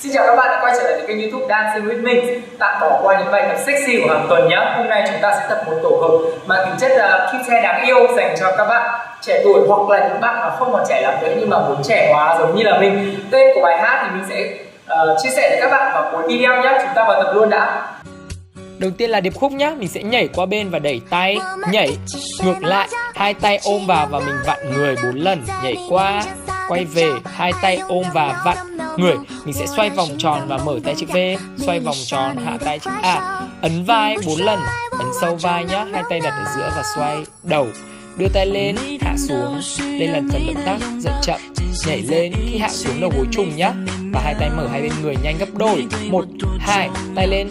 Xin chào các bạn đã quay trở lại với kênh YouTube Dancing with Minh. Tạm bỏ qua những bài tập sexy của hàng tuần nhé. Hôm nay chúng ta sẽ tập một tổ hợp mà tính chất là cute xe đáng yêu dành cho các bạn trẻ tuổi hoặc là những bạn mà không còn trẻ lắm nữa nhưng mà muốn trẻ hóa giống như là mình. Tên của bài hát thì mình sẽ chia sẻ với các bạn vào cuối video nhé. Chúng ta vào tập luôn đã. Đầu tiên là điệp khúc nhá, mình sẽ nhảy qua bên và đẩy tay, nhảy ngược lại, hai tay ôm vào và mình vặn người 4 lần, nhảy qua, quay về, hai tay ôm và vặn người. Mình sẽ xoay vòng tròn và mở tay chữ V, xoay vòng tròn, hạ tay chữ A, ấn vai 4 lần, ấn sâu vai nhá, hai tay đặt ở giữa và xoay đầu. Đưa tay lên, hạ xuống. Đây là phần động tác rất chậm. Nhảy lên, khi hạ xuống đầu gối trùng nhá. Và hai tay mở hai bên người nhanh gấp đôi. 1, 2, tay lên,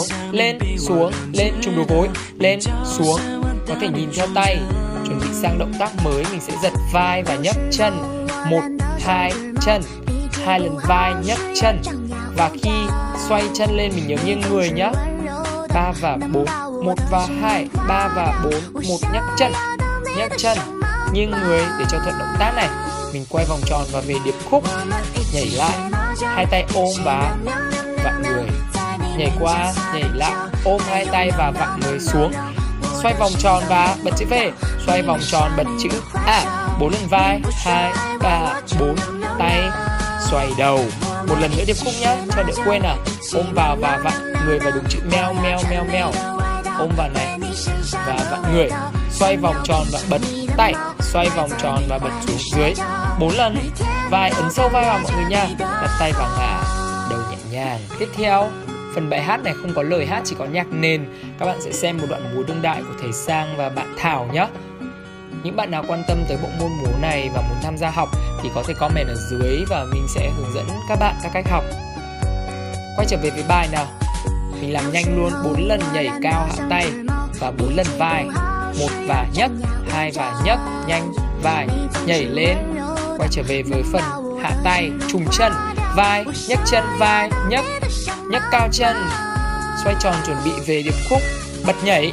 xuống, lên, trùng đầu gối, lên, xuống. Có thể nhìn theo tay. Chuẩn bị sang động tác mới, mình sẽ giật vai và nhấc chân. 1, 2, chân. 2 lần vai, nhấc chân. Và khi xoay chân lên, mình nhớ nghiêng người nhá. 3 và 4, 1 và 2, 3 và 4, 1 nhấc chân, nghiêng người để cho thuận động tác này. Mình quay vòng tròn và về điệp khúc, nhảy lại, hai tay ôm và vặn người, nhảy qua, nhảy lại, ôm hai tay và vặn người xuống, xoay vòng tròn và bật chữ V, xoay vòng tròn bật chữ A, 4 lần vai, 2, 3, 4, tay, xoay đầu. Một lần nữa điệp khúc nhá, cho đỡ quên nào. Ôm vào và vặn người vào đúng chữ meo meo meo meo. Ôm vào này và vặn người, xoay vòng tròn và bật tay, xoay vòng tròn và bật xuống dưới 4 lần. Vai ấn sâu vai vào mọi người nha, đặt tay vào ngả, đầu nhẹ nhàng. Tiếp theo, phần bài hát này không có lời hát, chỉ có nhạc nền. Các bạn sẽ xem một đoạn múa đương đại của thầy Sang và bạn Thảo nhé. Những bạn nào quan tâm tới bộ môn múa này và muốn tham gia học thì có thể comment ở dưới và mình sẽ hướng dẫn các bạn các cách học. Quay trở về với bài nào. Mình làm nhanh luôn, 4 lần nhảy cao hạ tay và 4 lần vai. 1 và nhấc, 2 và nhấc, nhanh vai, nhảy lên. Quay trở về với phần hạ tay, trùng chân, vai, nhấc chân, vai, nhấc cao chân. Xoay tròn chuẩn bị về điệp khúc, bật nhảy,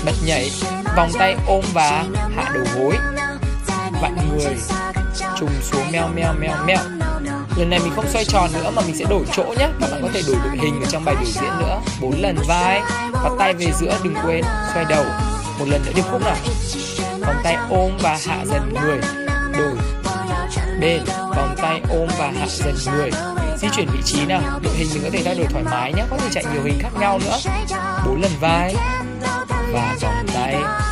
vòng tay ôm và hạ đầu gối, vặn người, trùng xuống meo meo meo meo. Lần này mình không xoay tròn nữa mà mình sẽ đổi chỗ nhé. Các bạn có thể đổi đội hình ở trong bài biểu diễn nữa. 4 lần vai và tay về giữa, đừng quên xoay đầu. Một lần nữa điệp khúc nào. Vòng tay ôm và hạ dần người, đổi bên, vòng tay ôm và hạ dần người. Di chuyển vị trí nào. Đội hình mình có thể thay đổi thoải mái nhé, có thể chạy nhiều hình khác nhau nữa. 4 lần vai và vòng tay.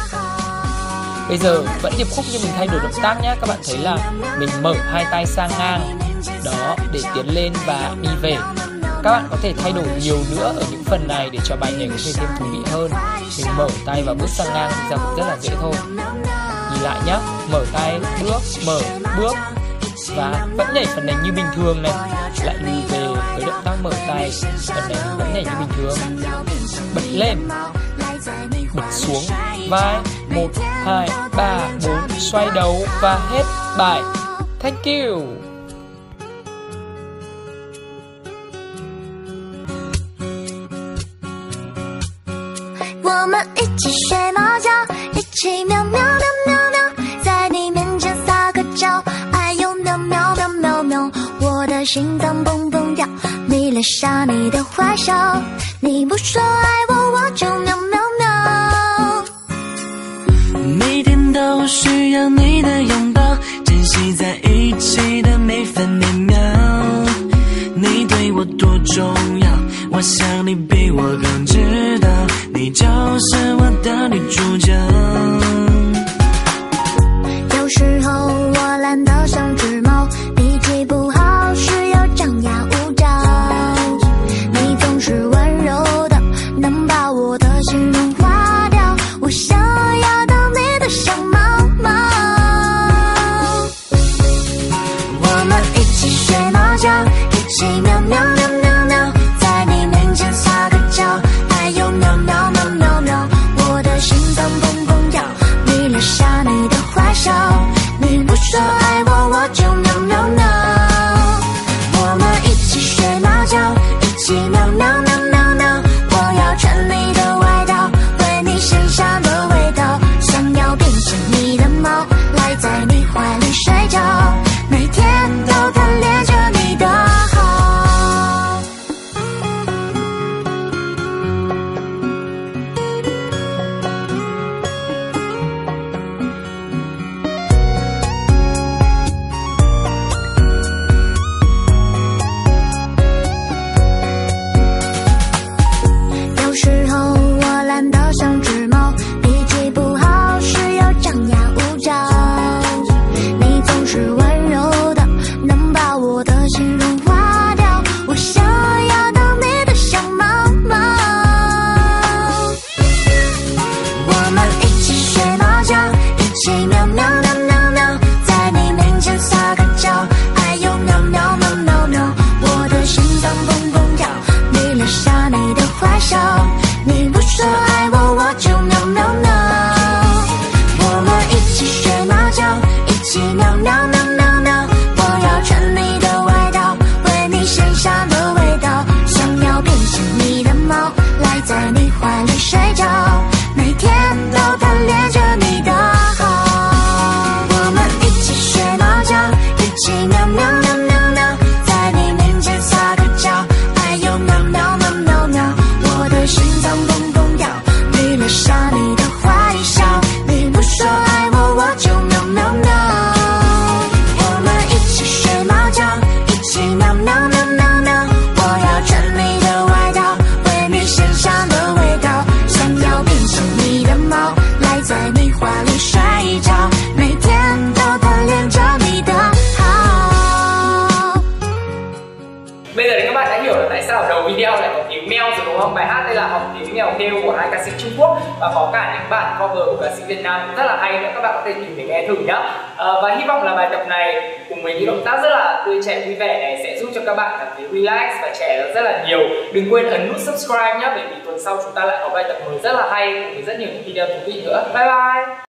Bây giờ vẫn điệp khúc nhưng mình thay đổi động tác nhé. Các bạn thấy là mình mở hai tay sang ngang đó để tiến lên và đi về. Các bạn có thể thay đổi nhiều nữa ở những phần này để cho bài nhảy có thể thêm thú vị hơn. Mình mở tay và bước sang ngang thì ra cũng rất là dễ thôi. Nhìn lại nhé, mở tay, mở bước và vẫn nhảy phần này như bình thường này, lại lùi về với động tác mở tay. Phần này mình vẫn nhảy như bình thường. Bật lên, bật xuống, vai, 1, 2, 3, 4, xoay đầu và hết bài. Thank you. 我们一起学猫叫，一起喵喵喵喵喵，在你面前撒个娇，哎呦喵喵喵喵喵，我的心脏蹦蹦跳，迷恋上你的坏笑，你不说爱我，我就喵喵喵。每天都需要你的拥抱，珍惜在一起的每分每秒，你对我多重要，我想你比我更知道，你就是我的女主角。有时候我懒得像只猫，脾气不好，需要张牙舞爪。你总是温柔的，能把我的心融化掉。我想要当你的小猫猫。我们一起学猫叫，一起喵喵喵喵喵，在你面前撒个娇，哎呦喵喵喵喵喵，我的心脏蹦蹦跳，迷恋上你的坏笑，你不说爱我，我就喵喵喵。我们一起学猫叫，一起喵喵喵喵喵，我要穿你的外套，闻你身上的味道，想要变成你的猫，赖在你怀里睡觉，每天都贪恋着你的好。 喵喵喵喵，我要穿你的外套，为你身上的味道，想要变成你的猫，赖在你怀里睡觉，每天都贪恋着你的好。 Bây giờ thì các bạn đã hiểu là tại sao ở đầu video lại có tiếng meo rồi đúng không? Bài hát đây là học tiếng mèo kêu của hai ca sĩ Trung Quốc và có cả những bản cover của ca sĩ Việt Nam rất là hay nữa, các bạn có thể tìm để nghe thử nhá. Và hy vọng là bài tập này cùng với những động tác rất là tươi trẻ vui vẻ này sẽ giúp cho các bạn cảm thấy relax và trẻ được rất là nhiều. Đừng quên ấn nút subscribe nhé, bởi vì tuần sau chúng ta lại có bài tập mới rất là hay cùng với rất nhiều những video thú vị nữa. Bye bye.